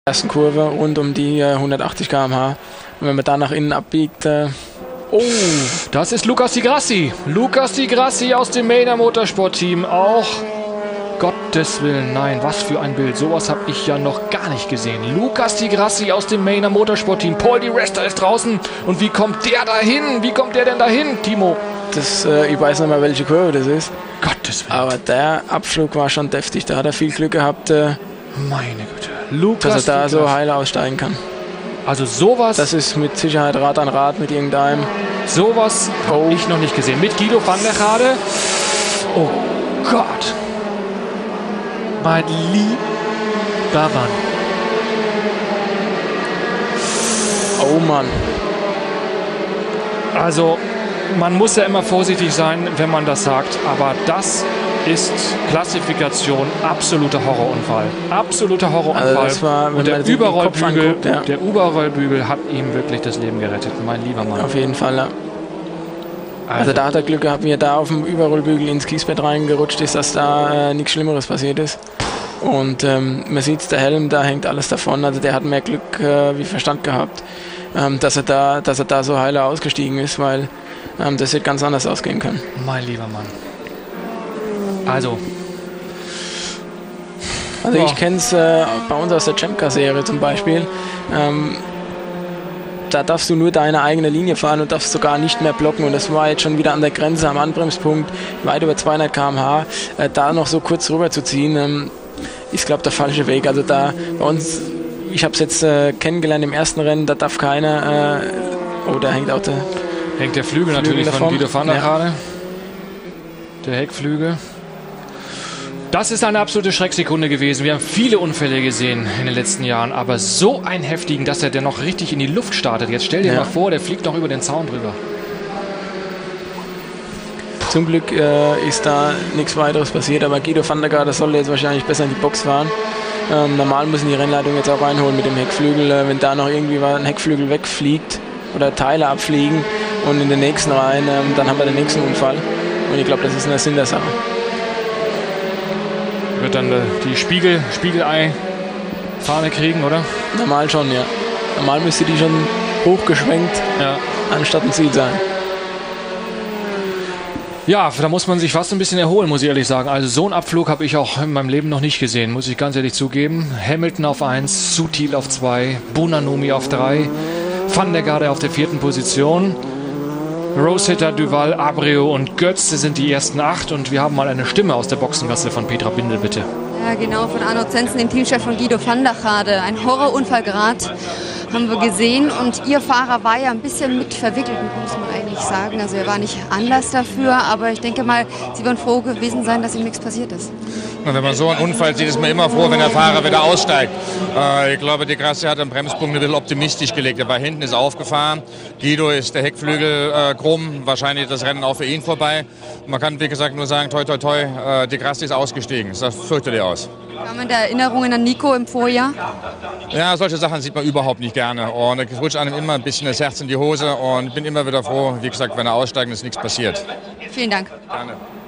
Ersten Kurve rund um die 180 km/h. Und wenn man da nach innen abbiegt... oh, das ist Lucas Di Grassi. Lucas Di Grassi aus dem Mainer Motorsport-Team. Auch, Gottes Willen, nein, was für ein Bild. Sowas habe ich ja noch gar nicht gesehen. Lucas Di Grassi aus dem Mainer Motorsport-Team. Paul Di Resta ist draußen. Und wie kommt der dahin? Wie kommt der denn dahin, Timo? Ich weiß nicht mal, welche Kurve das ist. Gottes Willen. Aber der Abflug war schon deftig. Da hat er viel Glück gehabt, meine Güte. Lucas, dass er da so heil aussteigen kann. Also sowas... Das ist mit Sicherheit Rad an Rad mit irgendeinem. Sowas habe ich noch nicht gesehen. Mit Guido van der Garde. Oh Gott. Mein lieber Mann. Oh Mann. Also, man muss ja immer vorsichtig sein, wenn man das sagt. Aber das ist Klassifikation absoluter Horrorunfall. Absoluter Horrorunfall. Also das war, und der Überrollbügel, anguckt, ja. Der Überrollbügel hat ihm wirklich das Leben gerettet. Mein lieber Mann. Auf jeden Fall, ja. Also da hat er Glück gehabt, wie er da auf dem Überrollbügel ins Kiesbett reingerutscht ist, dass da nichts Schlimmeres passiert ist. Und man sieht, der Helm, da hängt alles davon. Also der hat mehr Glück wie Verstand gehabt, dass er da so heile ausgestiegen ist, weil das hätte ganz anders ausgehen können. Mein lieber Mann. Also ich kenne es bei uns aus der Champ-Car-Serie zum Beispiel. Da darfst du nur deine eigene Linie fahren und darfst sogar nicht mehr blocken. Und das war jetzt schon wieder an der Grenze, am Anbremspunkt, weit über 200 km/h. Da noch so kurz rüber zu ziehen, ist, glaube ich, der falsche Weg. Also da bei uns, ich habe es jetzt kennengelernt im ersten Rennen, da darf keiner... da hängt auch der Flügel natürlich davon. Von Guido van der Garde. Ja. Der Heckflügel. Das ist eine absolute Schrecksekunde gewesen. Wir haben viele Unfälle gesehen in den letzten Jahren, aber so einen heftigen, dass er dann noch richtig in die Luft startet. Jetzt stell dir mal vor, der fliegt noch über den Zaun drüber. Zum Glück ist da nichts weiteres passiert, aber Guido van der Garde soll jetzt wahrscheinlich besser in die Box fahren. Normal müssen die Rennleitung jetzt auch reinholen mit dem Heckflügel. Wenn da noch irgendwie ein Heckflügel wegfliegt oder Teile abfliegen und in den nächsten rein, dann haben wir den nächsten Unfall. Und ich glaube, das ist eine Sinn der Sache. Wird dann die Spiegelei-Fahne kriegen, oder? Normal schon, ja. Normal müsste die schon hochgeschwenkt anstatt ein Ziel sein. Ja, da muss man sich fast ein bisschen erholen, muss ich ehrlich sagen. Also so einen Abflug habe ich auch in meinem Leben noch nicht gesehen, muss ich ganz ehrlich zugeben. Hamilton auf 1, Sutil auf 2, Bonanomi auf 3, Van der Garde auf der 4. Position. Rosetta, Duval, Abreu und Götz sind die ersten 8 und wir haben mal eine Stimme aus der Boxengasse von Petra Bindel, bitte. Ja, genau, von Arno Zenzen, dem Teamchef von Guido van der Garde. Ein Horrorunfall gerade haben wir gesehen und ihr Fahrer war ja ein bisschen mit verwickelt, muss man eigentlich sagen. Also er war nicht Anlass dafür, aber ich denke mal, sie werden froh gewesen sein, dass ihm nichts passiert ist. Und wenn man so einen Unfall sieht, ist man immer froh, wenn der Fahrer wieder aussteigt. Ich glaube, Di Grassi hat am Bremspunkt ein bisschen optimistisch gelegt. Er war hinten, ist aufgefahren. Guido ist der Heckflügel krumm, wahrscheinlich das Rennen auch für ihn vorbei. Man kann, wie gesagt, nur sagen, toi, toi, toi, Di Grassi ist ausgestiegen. Das sah fürchterlich aus. Haben wir da Erinnerungen an Nico im Vorjahr? Ja, solche Sachen sieht man überhaupt nicht gerne. Und es rutscht einem immer ein bisschen das Herz in die Hose. Und ich bin immer wieder froh, wie gesagt, wenn er aussteigt, ist nichts passiert. Vielen Dank. Gerne.